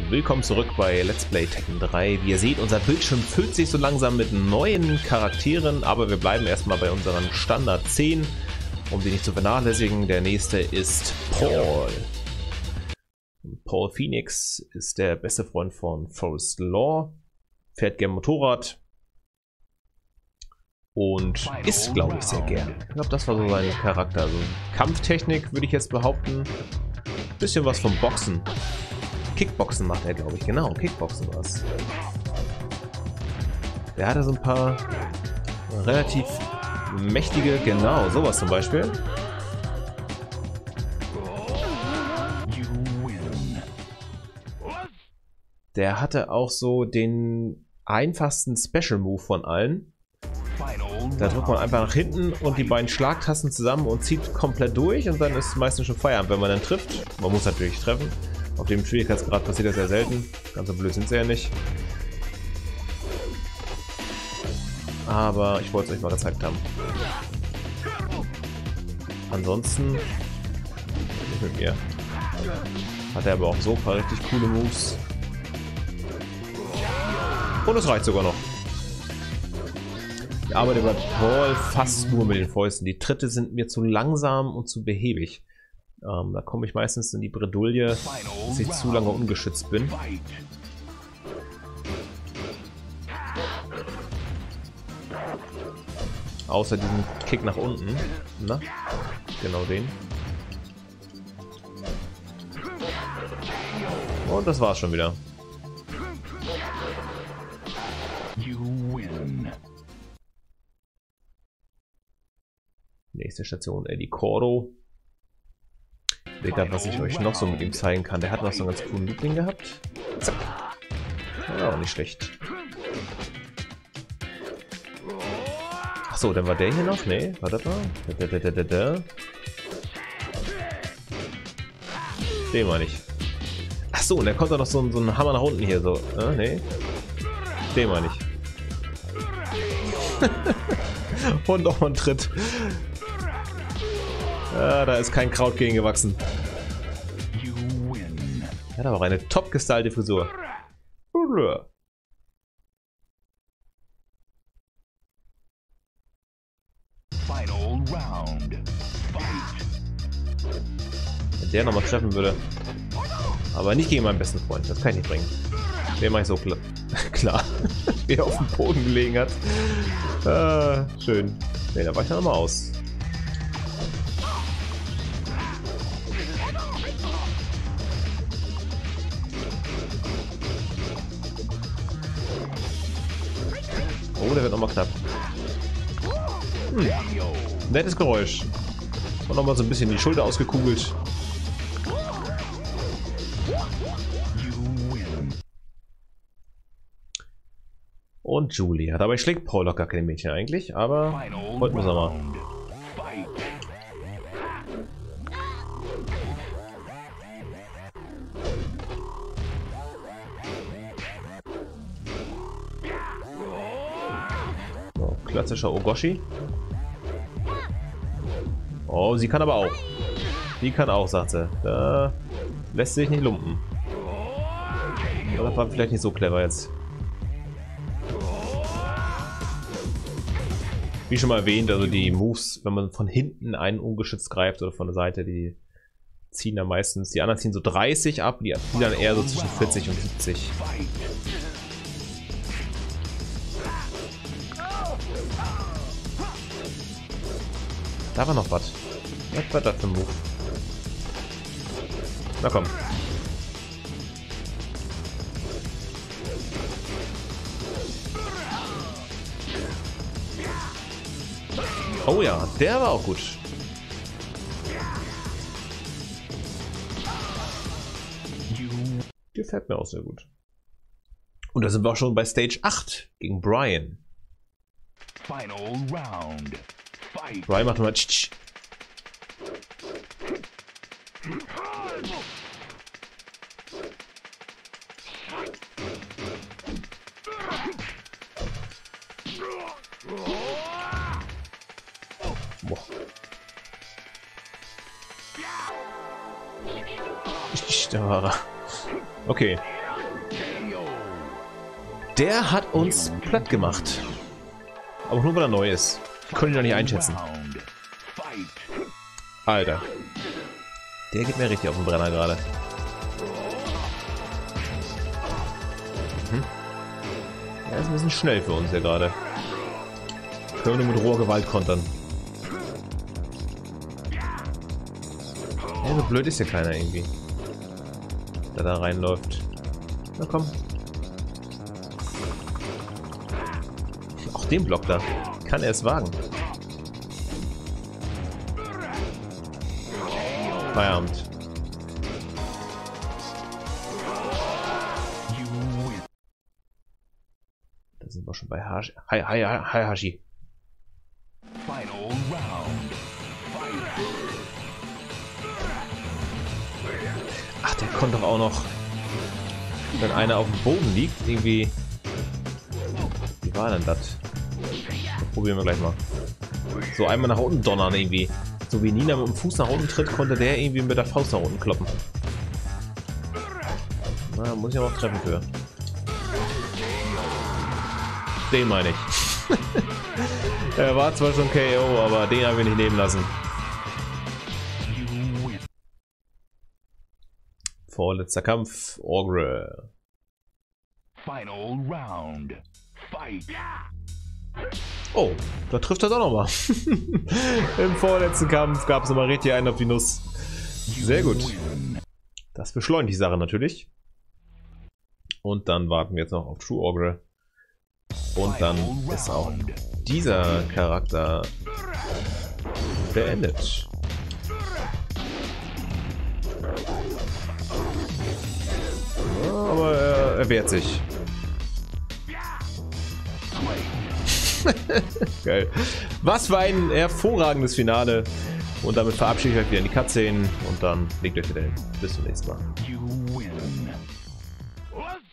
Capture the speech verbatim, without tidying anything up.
Willkommen zurück bei Let's Play Tekken drei. Wie ihr seht, unser Bildschirm füllt sich so langsam mit neuen Charakteren, aber wir bleiben erstmal bei unseren Standard zehn, um sie nicht zu vernachlässigen. Der nächste ist Paul. Paul Phoenix ist der beste Freund von Forrest Law, fährt gern Motorrad und isst, glaube ich, sehr gern. Ich glaube, das war so sein Charakter. Also Kampftechnik würde ich jetzt behaupten. Bisschen was vom Boxen. Kickboxen macht er, glaube ich. Genau, Kickboxen war es. Der hatte so ein paar relativ mächtige, genau, sowas zum Beispiel. Der hatte auch so den einfachsten Special Move von allen. Da drückt man einfach nach hinten und die beiden Schlagtasten zusammen und zieht komplett durch und dann ist meistens schon Feierabend, wenn man dann trifft. Man muss natürlich treffen. Auf dem Schwierigkeitsgrad passiert das sehr selten. Ganz so blöd sind sie ja nicht. Aber ich wollte es euch mal gezeigt haben. Ansonsten nicht mit mir. Hat er aber auch so ein paar richtig coole Moves. Und es reicht sogar noch. Ich arbeite bei Paul fast nur mit den Fäusten. Die Tritte sind mir zu langsam und zu behäbig. Ähm, da komme ich meistens in die Bredouille, dass ich zu lange ungeschützt bin. Außer diesen Kick nach unten. Na? Genau den. Und das war's schon wieder. Nächste Station, Eddie Cordo. Seht ihr, was ich euch noch so mit ihm zeigen kann. Der hat noch so einen ganz coolen Liebling gehabt. Zack. Ja, auch nicht schlecht. Achso, dann war der hier noch? Nee, warte mal. Da, da, da, da, da. Den meine ich. Achso, und der kommt doch noch so, so einen Hammer nach unten hier. So. Ah, nee. Den meine ich. Und noch mal ein Tritt. Ah, da ist kein Kraut gegen gewachsen. Er hat aber auch eine top gestylte Frisur. Wenn der nochmal treffen würde. Aber nicht gegen meinen besten Freund, das kann ich nicht bringen. Den mache ich so klar. Klar. Wie er auf dem Boden gelegen hat. Ah, schön. Ne, da war ich dann nochmal aus. Oh, der wird nochmal knapp. Hm. Nettes Geräusch. Und nochmal so ein bisschen die Schulter ausgekugelt. Und Julie. Dabei schlägt Paul doch gar keine Mädchen eigentlich, aber heute müssen wir mal. So, klassischer Ogoshi. Oh, sie kann aber auch. Die kann auch, sagt sie. Da lässt sie sich nicht lumpen. Das war vielleicht nicht so clever jetzt. Wie schon mal erwähnt, also die Moves, wenn man von hinten einen ungeschützt greift oder von der Seite, die ziehen dann meistens, die anderen ziehen so dreißig ab, die, die dann eher so zwischen vierzig und siebzig. Da war noch was. Was war das für ein Move? Na komm. Oh ja, der war auch gut. Gefällt mir auch sehr gut. Und da sind wir auch schon bei Stage acht gegen Brian. Final round. Fight. Brian macht mal tsch, tsch. Boah. Da war er. Okay. Der hat uns platt gemacht. Aber nur weil er neu ist. Können ihn doch nicht einschätzen. Alter. Der geht mir richtig auf den Brenner gerade. Mhm. Der ist ein bisschen schnell für uns ja gerade. Können wir nur mit roher Gewalt kontern. Ja, so blöd ist ja keiner irgendwie. Der da reinläuft. Na komm. Auch den Block da. Kann er es wagen? Feierabend. Da sind wir schon bei Hashi. Hi, hi, hi, Hashi. Ach, der konnte doch auch noch, wenn einer auf dem Boden liegt, irgendwie. Wie war denn das? Probieren wir gleich mal. So einmal nach unten donnern irgendwie. So wie Nina mit dem Fuß nach unten tritt, konnte der irgendwie mit der Faust nach unten kloppen. Na, muss ich aber auch treffen für. Den meine ich. Er war zwar schon K O, aber den haben wir nicht nehmen lassen. Vorletzter Kampf, Ogre. Final round. Fight. Oh, da trifft er doch nochmal. Im vorletzten Kampf gab es nochmal richtig einen auf die Nuss. Sehr gut. Das beschleunigt die Sache natürlich. Und dann warten wir jetzt noch auf True Ogre. Und dann ist auch dieser Charakter beendet. Ja, aber er, er wehrt sich. Geil. Was für ein hervorragendes Finale. Und damit verabschiede ich euch wieder in die Cutscene und dann legt euch wieder hin. Bis zum nächsten Mal.